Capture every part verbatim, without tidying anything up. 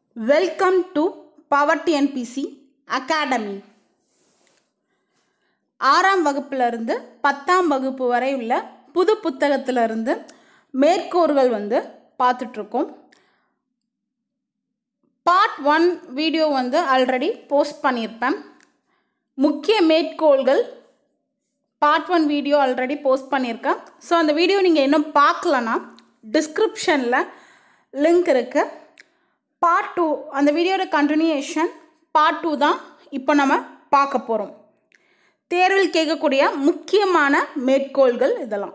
Welcome to Power T N P C Academy. ஆறாம் வகுப்பிலிருந்து பத்தாம் வகுப்பு வரை உள்ள புது புத்தகத்திலிருந்து மேற்கோள்கள் வந்து பார்த்துட்ருக்கோம். பார்ட் ஒன் வீடியோ வந்து ஆல்ரெடி போஸ்ட் பண்ணியிருப்பேன். முக்கிய மேற்கோள்கள் part one video already post பண்ணியிருக்கேன். ஸோ அந்த வீடியோ நீங்கள் இன்னும் பார்க்கலன்னா டிஸ்கிரிப்ஷனில் லிங்க் இருக்குது. பார்ட் டூ அந்த வீடியோட கண்டினியூஷன் பார்ட் டூ தான் இப்போ நம்ம பார்க்க போகிறோம். தேர்வில் கேட்கக்கூடிய முக்கியமான மேற்கோள்கள் இதெல்லாம்.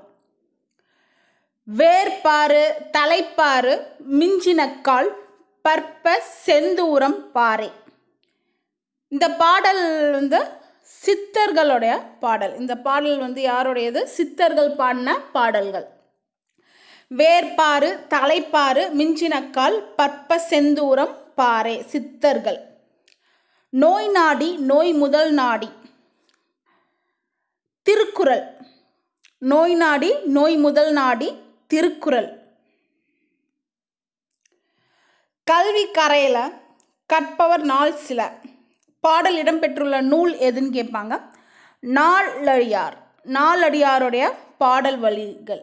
வேர்பாறு தலைப்பாறு மிஞ்சினக்கால் பற்ப செந்தூரம் பாறை. இந்த பாடல் வந்து சித்தர்களுடைய பாடல். இந்த பாடல் வந்து யாருடையது? சித்தர்கள் பாடின பாடல்கள். வேர்பாறு தலைப்பாறு மிஞ்சினக்கால் பற்ப செந்தூரம் பாறை சித்தர்கள். நோய் நாடி நோய் முதல் நாடி திருக்குறள். நோய் நாடி நோய் முதல் நாடி திருக்குறள். கல்வி கரையில கற்பவர் நாள் சில. பாடல் இடம்பெற்றுள்ள நூல் எதுன்னு கேட்பாங்க. நாலடியார். நாலடியாருடைய பாடல் வழிகள்.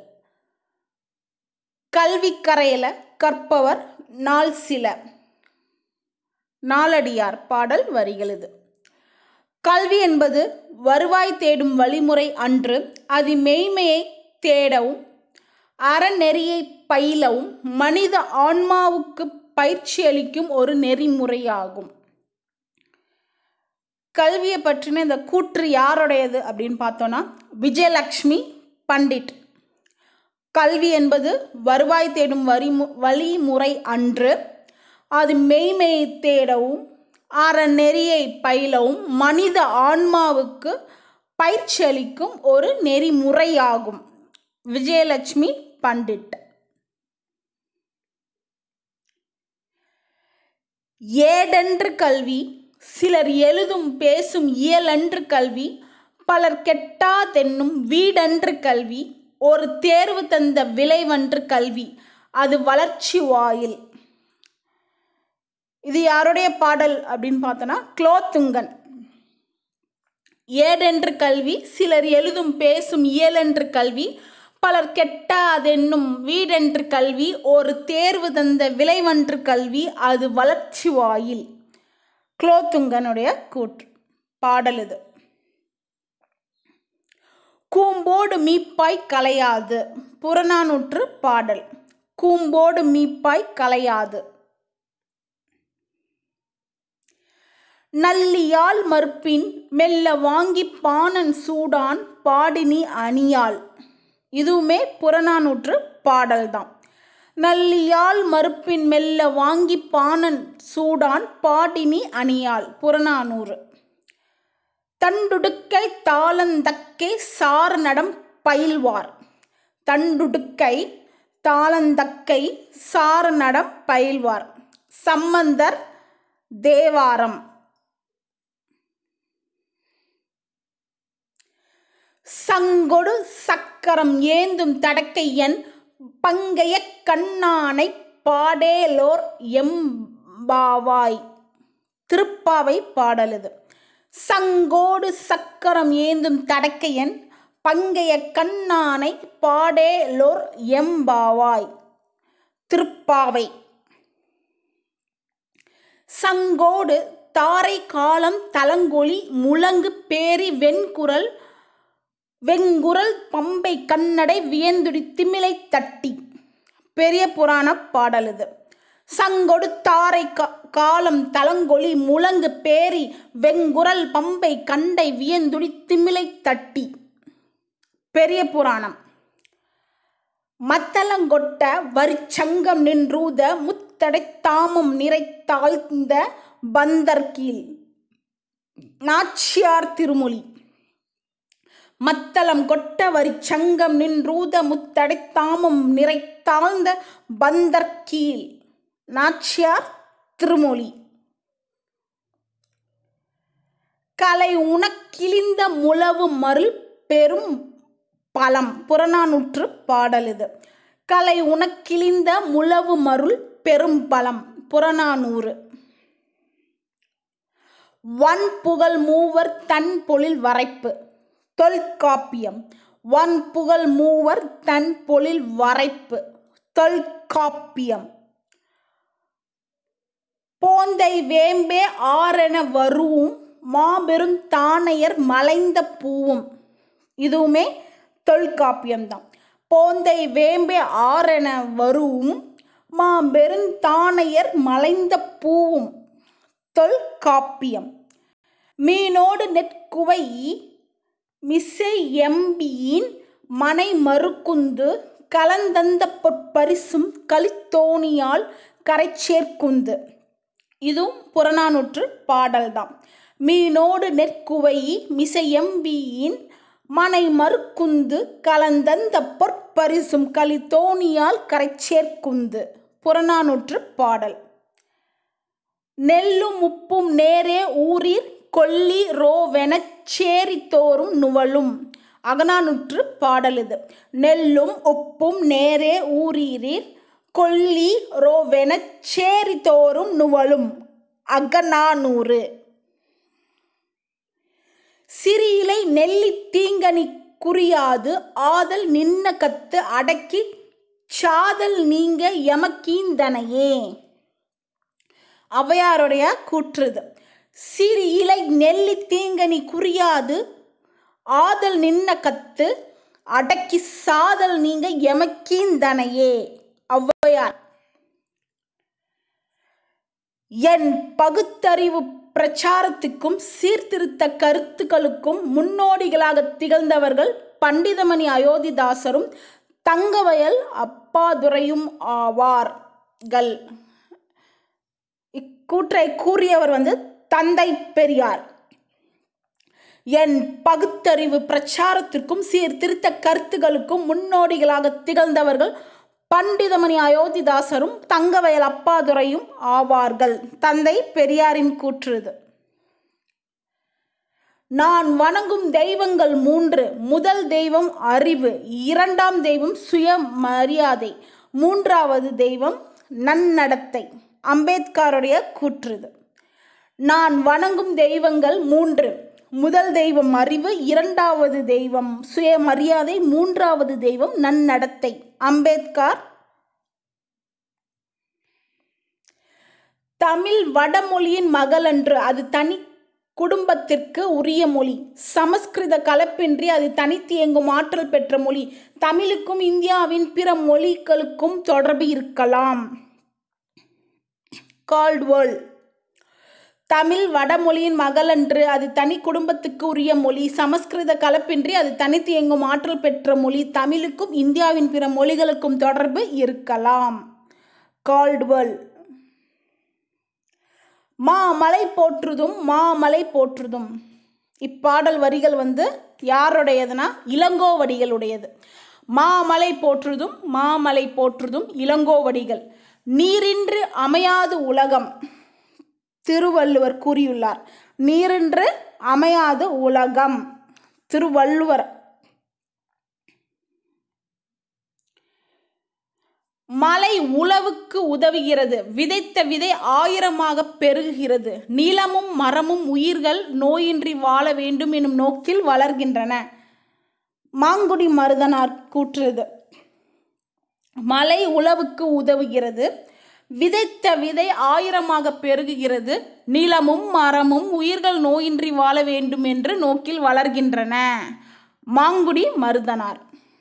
கல்வி கரையில கற்பவர் நாள் சில. நாலடியார் பாடல் வரிகள் இது. கல்வி என்பது வருவாய் தேடும் வழிமுறை அன்று, அது மெய்மையை தேடவும் அறநெறியை பயிலவும் மனித ஆன்மாவுக்கு பயிற்சி அளிக்கும் ஒரு நெறிமுறையாகும். கல்வியை பற்றின இந்த கூற்று யாருடையது அப்படின்னு பார்த்தோன்னா விஜயலட்சுமி பண்டிட். கல்வி என்பது வருவாய் தேடும் வரி வழிமுறை அன்று, அது மெய்மையை தேடவும் அறநெறியை பயிலவும் மனித ஆன்மாவுக்கு பயிற்சி அளிக்கும் ஒரு நெறிமுறையாகும். விஜயலட்சுமி பண்டிட். ஏடென்று கல்வி சிலர் எழுதும் பேசும் இயலன்று கல்வி, பலர் கெட்டா தென்னும் வீடன்று கல்வி, ஒரு தேர்வு தந்த விளைவன்று கல்வி, அது வளர்ச்சி வாயில். இது யாருடைய பாடல் அப்படின்னு பார்த்தோன்னா குலோத்துங்கன். ஏடென்று கல்வி சிலர் எழுதும் பேசும் இயலன்று கல்வி, பலர் கெட்டாதென்னும் வீடென்று கல்வி, ஒரு தேர்வு தந்த விளைவன்று கல்வி, அது வளர்ச்சி வாயில். குலோத்துங்கனுடைய கூற்று பாடல் இது. கூம்போடு மீப்பாய் கலையாது. புறநானூற்று பாடல். கூம்போடு மீப்பாய் கலையாது. நல்லியால் மறுப்பின் மெல்ல வாங்கி பாணன் சூடான் பாடினி அணியாள். இதுவுமே புறநானூற்று பாடல்தான். நல்லியால் மறுப்பின் மெல்ல வாங்கி பாணன் சூடான் பாடினி அணியாள் புறநானூறு. தண்டுடுக்கை தாளந்தக்கை சார நடம் பயில்வார். தண்டுடுக்கை தாளந்தக்கை சார நடம் பயில்வார். சம்பந்தர் தேவாரம். சங்கொடு சக்கரம் ஏந்தும் தடக்கையன் பங்கைய கண்ணானை பாடேலோர் எம்பாவாய். திருப்பாவை பாடல் இது. சங்கோடு சக்கரம் ஏந்தும் தடக்கையன் பங்கைய கண்ணானை பாடேலோர் எம்பாவாய். திருப்பாவை. சங்கோடு தாரை காலம் தலங்கொலி முழங்கு பேரி வெண்குரல் வெங்குரல் பம்பை கண்ணடை வியந்துடி திமிலை தட்டி. பெரிய புராண பாடல் இது. சங்கொடு தாரை காலம் தலங்கொலி முழங்கு பேரி வெங்குரல் பம்பை கண்டை வியந்துடி திமிலை தட்டி. பெரிய புராணம். மத்தளங்கொட்ட வரிச்சங்கம் நின்றூத முத்தடை தாமம் நிறைத்தாழ்ந்த பந்தர்கீழ். நாச்சியார் திருமொழி. மத்தளம் கொட்ட வரி சங்கம் நின்றூத முத்தடை தாமம் நிறைத்தாழ்ந்த பந்தர்கீழ். நாச்சியார் திருமொழி. கலை உனக்கிழிந்த முழவு மருள் பெரும் பலம். புறநானூற்று பாடல் இது. கலை உனக்கிழிந்த முழவு மருள் பெரும் பலம். புறநானூறு. வன்புகழ் மூவர் தன் பொழில் வரைப்பு தொல்காப்பியம். வன்புகழ் மூவர் தன் பொழில் வரைப்பு தொல்காப்பியம். போந்தை வேம்பே ஆரென வரூஉம் மாபெரும் தானையர் மலைந்த பூவும். இதுவுமே தொல்காப்பியம்தான். போந்தை வேம்பே ஆரென வரூஉம் மாபெரும் தானையர் மலைந்த பூவும் தொல்காப்பியம். மீனோடு நெற்குவை மிசை எம்பியின் மனை மறுக்குந்து கலந்தந்த பொற்பரிசும் கலித்தோணியால் கரைச்சேர்க்குந்து. இதுவும் புறநானூற்று பாடல்தான். மீனோடு நெற்குவை மிசையம்பியின் மனை மறுக்குந்து கலந்தந்த பொற்பரிசும் கலித்தோணியால் கரைச்சேர்க்குந்து புறநானூற்று பாடல். நெல்லும் உப்பும் நேரே ஊரீர் கொல்லி ரோவெனச் சேரித்தோறும் நுவலும். அகநானூற்று பாடல் இது. நெல்லும் உப்பும் நேரே ஊரீர் கொல்லி ரோவெனச் சேரித்தோறும் நுவலும். அகநானூறு. சிறியிலை நெல்லி தீங்கனி குறியாது ஆதல் நின்ன கத்து அடக்கி சாதல் நீங்க எமக்கீந்தனையே. ஔவையாருடைய கூற்றுது. சிறு இலை நெல்லி தீங்கனி குறியாது ஆதல் நின்ன கத்து அடக்கி சாதல் நீங்க எமக்கீந்தனையே. ஔவையார். என் பகுத்தறிவு பிரச்சாரத்துக்கும் சீர்திருத்த கருத்துக்களுக்கும் முன்னோடிகளாக திகழ்ந்தவர்கள் பண்டிதமணி அயோத்திதாசரும் தங்கவயல் அப்பாதுரையும் ஆவார்கள். இக்கூற்றை கூறியவர் வந்து தந்தை பெரியார். என் பகுத்தறிவு பிரச்சாரத்திற்கும் சீர்திருத்த கருத்துக்களுக்கும் முன்னோடிகளாக திகழ்ந்தவர்கள் பண்டிதமணி அயோத்திதாசரும் தங்கவயல் அப்பாதுரையும் ஆவார்கள். தந்தை பெரியாரின் கூற்றுது. நான் வணங்கும் தெய்வங்கள் மூன்று. முதல் தெய்வம் அறிவு, இரண்டாம் தெய்வம் சுயமரியாதை, மூன்றாவது தெய்வம் நன்னடத்தை. அம்பேத்கருடைய கூற்றுது. நான் வணங்கும் தெய்வங்கள் மூன்று. முதல் தெய்வம் அறிவு, இரண்டாவது தெய்வம் சுயமரியாதை, மூன்றாவது தெய்வம் நன்னடத்தை. அம்பேத்கர். தமிழ் வடமொழியின் மகளன்று, அது தனி குடும்பத்திற்கு உரிய மொழி. சமஸ்கிருத கலப்பின்றி அது தனித்து இயங்கும் ஆற்றல் பெற்ற மொழி. தமிழுக்கும் இந்தியாவின் பிற மொழிகளுக்கும் தொடர்பு இருக்கலாம். கால்டுவெல். தமிழ் வடமொழியின் மகளன்று, அது தனி குடும்பத்துக்கு உரிய மொழி. சமஸ்கிருத கலப்பின்றி அது தனித்து இயங்கும் ஆற்றல் பெற்ற மொழி. தமிழுக்கும் இந்தியாவின் பிற மொழிகளுக்கும் தொடர்பு இருக்கலாம். கால்டுவெல். மாமலை போற்றுதும் மாமலை போற்றுதும். இப்பாடல் வரிகள் வந்து யாருடையதுன்னா இளங்கோவடிகளுடையது. மாமலை போற்றுதும் மாமலை போற்றுதும் இளங்கோவடிகள். நீரின்று அமையாது உலகம், திருவள்ளுவர் கூறியுள்ளார். நீரின்று அமையாது உலகம், திருவள்ளுவர். மலை உழவுக்கு உதவுகிறது, விதைத்த விதை ஆயிரமாக பெருகுகிறது. நிலமும் மரமும் உயிர்கள் நோயின்றி வாழ வேண்டும் எனும் நோக்கில் வளர்கின்றன. மாங்குடி மருதனார் கூற்றுது. மலை உழவுக்கு உதவுகிறது, விதைத்த விதை ஆயிரமாக பெருகுகிறது. நிலமும் மரமும் உயிர்கள் நோயின்றி வாழ வேண்டும் என்று நோக்கில் வளர்கின்றன. மாங்குடி மருதனார்.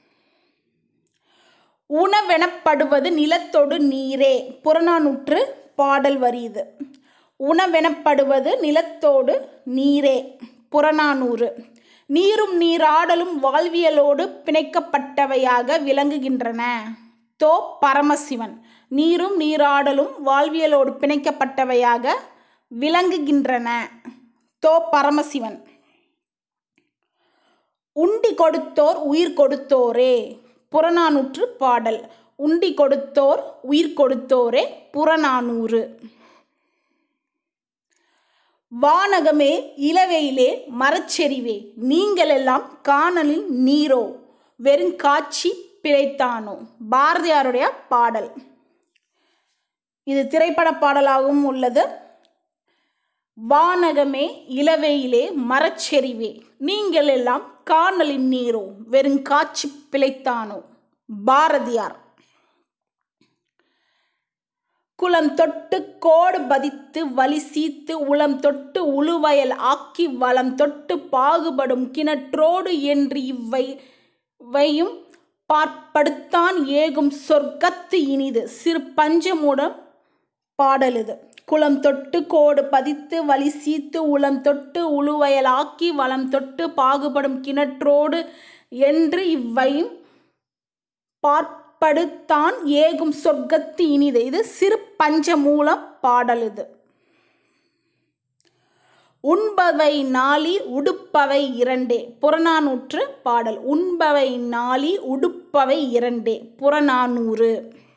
உணவெனப்படுவது நிலத்தொடு நீரே. புறநானூற்று பாடல் வரி இது. உணவெனப்படுவது நிலத்தோடு நீரே. புறநானூறு. நீரும் நீராடலும் வாழ்வியலோடு பிணைக்கப்பட்டவையாக விளங்குகின்றன. தோ பரமசிவன். நீரும் நீராடலும் வாழ்வியலோடு பிணைக்கப்பட்டவையாக விளங்குகின்றன. தோ பரமசிவன். உண்டி கொடுத்தோர் உயிர் கொடுத்தோரே. புறநானூற்று பாடல். உண்டி கொடுத்தோர் உயிர் கொடுத்தோரே. புறநானூறு. வானகமே இளவெயிலே மரச்செறிவே, நீங்கள் எல்லாம் காணலில் நீரோ வெறுங்காட்சி பிழைத்தானோ. பாரதியாருடைய பாடல். இது திரைப்பட பாடலாகவும் உள்ளது. வானகமே இளவெயிலே மரச்செறிவே நீங்கள் எல்லாம் காணலின் நீரோ வெறும் காட்சி பிழைத்தானோ, பாரதியார். குளம் தொட்டு கோடு பதித்து வலி சீத்து உளம் தொட்டு உழுவயல் ஆக்கி வளம் தொட்டு பாகுபடும் கிணற்றோடு என்று இவ்வை வையும் பார்ப்படுத்தான் ஏகும் சொர்க்கத்து இனிது. சிறு பஞ்சமுடன் பாடலுது. குளம் தொட்டு கோடு பதித்து வலி சீத்து உளம் தொட்டு உழுவயல் ஆக்கி வளம் தொட்டு பாகுபடும் கிணற்றோடு என்று இவ்வையும் பார்ப்படுத்தான் ஏகும் சொர்க்கத்து இனிது. இது சிறு பஞ்சமூலம் பாடலுது. உண்பவை நாளி உடுப்பவை இரண்டே புறநானூற்று பாடல். உண்பவை நாளி உடுப்பவை இரண்டே புறநானூறு.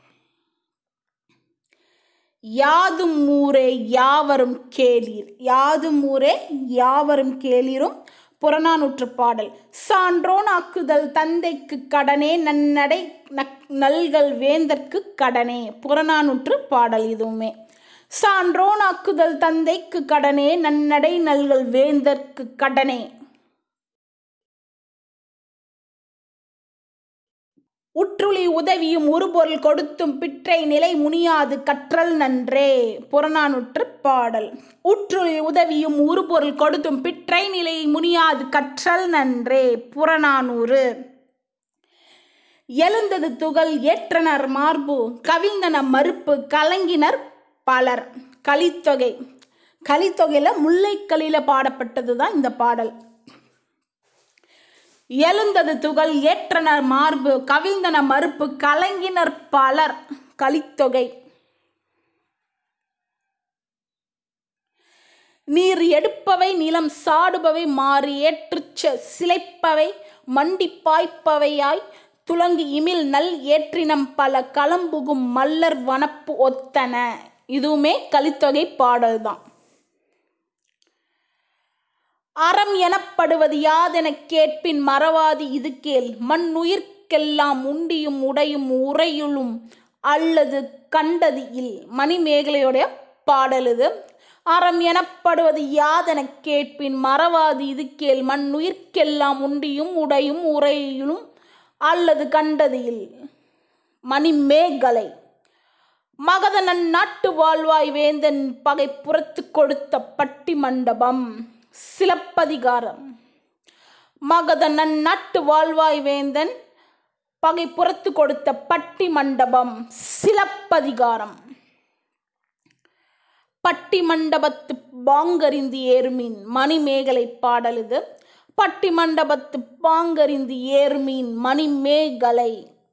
யாதும் ஊரே யாவரும் கேளீர் யாதும் ஊரே யாவரும் கேளீரும் புறநானூற்று பாடல். சான்றோன் ஆக்குதல் தந்தைக்கு கடனே நன்னடை நல்கள் வேந்தற்கு கடனே புறநானூற்று பாடல். இதுவுமே சான்றோன் ஆக்குதல் தந்தைக்கு கடனே நன்னடை நல்கள் வேந்தற்கு கடனே. உற்றுளி உதவியும் உருபொருள் கொடுத்தும் பிற்றை நிலை முனியாது கற்றல் நன்றே புறநானூற்று பாடல். உற்றுளி உதவியும் உருபொருள் கொடுத்தும் பிற்றை நிலை முனியாது கற்றல் நன்றே புறநானூறு. எழுந்தது துகள் ஏற்றனர் மார்பு கவிழ்ந்தன மறுப்பு கலங்கினர் பலர். கலித்தொகை. கலித்தொகையில முல்லைக்கலியில பாடப்பட்டது தான் இந்த பாடல். எழுந்தது துகள் ஏற்றனர் மார்பு கவிழ்ந்தன மறுப்பு கலங்கினர் பலர். கலித்தொகை. நீர் எடுப்பவை நிலம் சாடுபவை மாறி ஏற்றுச்ச சிலைப்பவை மண்டி பாய்ப்பவையாய் துலங்கு இமில் நல் ஏற்றினம் பல களம்புகும் மல்லர் வனப்பு ஒத்தன. இதுவுமே கலித்தொகை பாடல் தான். அறம் எனப்படுவது யாதென கேட்பின் மறவாதி இது கேள் மண் உயிர்க்கெல்லாம் உண்டியும் உடையும் உரையுளும் அல்லது கண்டது இல். மணிமேகலையுடைய பாடல் இது. அறம் எனப்படுவது யாதென கேட்பின் மறவாதி இது கேள் மண் உயிர்க்கெல்லாம் உண்டியும் உடையும் உரையுளும் அல்லது கண்டது இல். மணிமேகலை. மகத நன்னாட்டு வாழ்வாய் வேந்தன் பகை புறத்து கொடுத்த பட்டி மண்டபம். சிலப்பதிகாரம். மகத நன்னாட்டு வாழ்வாய் வேந்தன் பகை புறத்து கொடுத்த பட்டி மண்டபம். சிலப்பதிகாரம். பட்டி மண்டபத்து பாங்கறிந்து ஏறுமீன் மணிமேகலை பாடலுது. பட்டி மண்டபத்து பாங்கறிந்து ஏறுமீன் மணிமேகலை.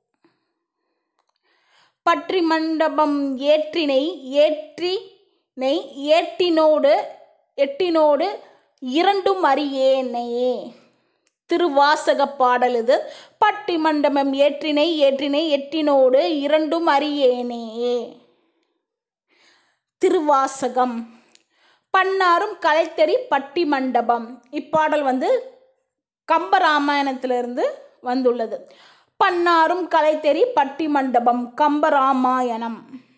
பற்றி மண்டபம் ஏற்றினை ஏற்றினை ஏட்டினோடு எட்டினோடு இரண்டும் அறியேனையே திருவாசக பாடலுது. பட்டி மண்டபம் ஏற்றினை ஏற்றினை எட்டினோடு இரண்டும் அறியேனையே திருவாசகம். பன்னாரும் கலைத்தறி பட்டி மண்டபம். இப்பாடல் வந்து கம்பராமாயணத்திலிருந்து வந்துள்ளது. பன்னாரும் கலைத்தறி பட்டி மண்டபம் கம்பராமாயணம்.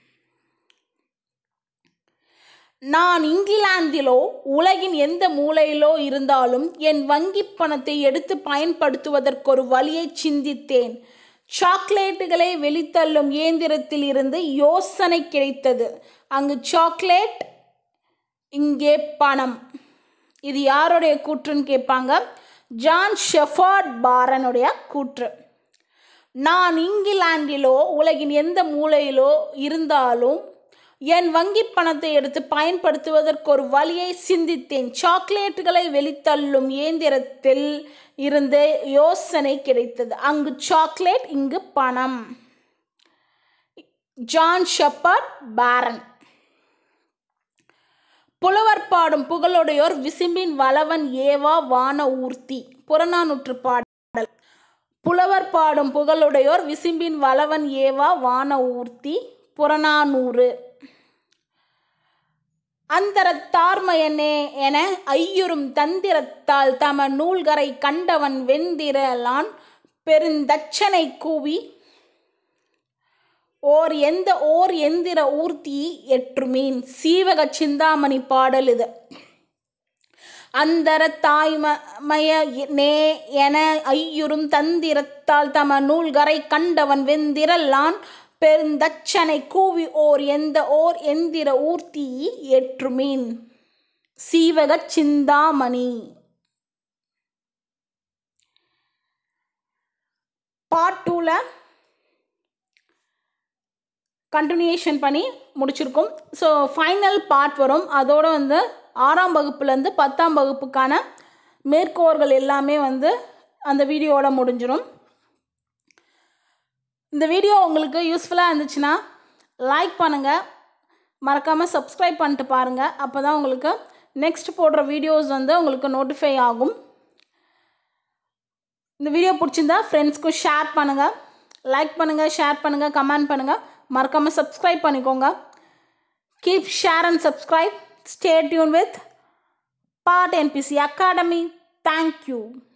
நான் இங்கிலாந்திலோ உலகின் எந்த மூலையிலோ இருந்தாலும் என் வங்கி பணத்தை எடுத்து பயன்படுத்துவதற்கொரு வழியை சிந்தித்தேன். சாக்லேட்டுகளை வெளித்தள்ளும் இயந்திரத்தில் இருந்து யோசனை கிடைத்தது. அங்கு சாக்லேட், இங்கே பணம். இது யாருடைய கூற்றுன்னு கேட்பாங்க. ஜான் ஷெஃபர்ட் பாரனுடைய கூற்று. நான் இங்கிலாந்திலோ உலகின் எந்த மூலையிலோ இருந்தாலும் என் வங்கி பணத்தை எடுத்து பயன்படுத்துவதற்கு ஒரு வழியை சிந்தித்தேன். சாக்லேட்டுகளை வெளித்தள்ளும் இயந்திரத்தில் இருந்து யோசனை கிடைத்தது. அங்கு சாக்லேட், இங்கு பணம். John Shepherd Barron. புலவர் பாடும் புகழுடையோர் விசும்பின் வளவன் ஏவா வான ஊர்த்தி புறநானூற்று பாடல். புலவர் பாடும் புகழுடையோர் விசும்பின் வளவன் ஏவா வான ஊர்த்தி புறநானூறு. அந்தரத்தார்மயனே என ஐயுறும் தந்திரத்தால் தம நூல்கரை கண்டவன் வெந்திரலான் பெருந்தச்சனை கூவி ஓர் எந்த ஓர் எந்திர ஊர்த்தி எற்றுமீன். சீவக சிந்தாமணி பாடல் இது. அந்தர தாய்மய நே என ஐயுறும் தந்திரத்தால் தம நூல்கரை கண்டவன் வெந்திரல்லான் பெருந்தச்சனை கூவி ஓர் எந்த ஓர் எந்திர ஊர்த்தி எற்றுமீன். சீவக சிந்தாமணி. பார்ட் டூவில் கண்டினியூஷன் பண்ணி முடிச்சிருக்கோம். ஸோ ஃபைனல் பார்ட் வரும். அதோடு வந்து ஆறாம் வகுப்புலேருந்து பத்தாம் வகுப்புக்கான மேற்கோள்கள் எல்லாமே வந்து அந்த வீடியோவோட முடிஞ்சிடும். இந்த வீடியோ உங்களுக்கு யூஸ்ஃபுல்லாக இருந்துச்சுன்னா லைக் பண்ணுங்கள், மறக்காமல் சப்ஸ்கிரைப் பண்ணிட்டு பாருங்கள். அப்போ தான் உங்களுக்கு நெக்ஸ்ட் போடுற வீடியோஸ் வந்து உங்களுக்கு நோட்டிஃபை ஆகும். இந்த வீடியோ பிடிச்சிருந்தா ஃப்ரெண்ட்ஸ்க்கும் ஷேர் பண்ணுங்கள், லைக் பண்ணுங்கள், ஷேர் பண்ணுங்கள், கமெண்ட் பண்ணுங்கள், மறக்காமல் சப்ஸ்கிரைப் பண்ணிக்கோங்க. Keep share and subscribe. Stay tuned with Part N P C Academy. Thank you.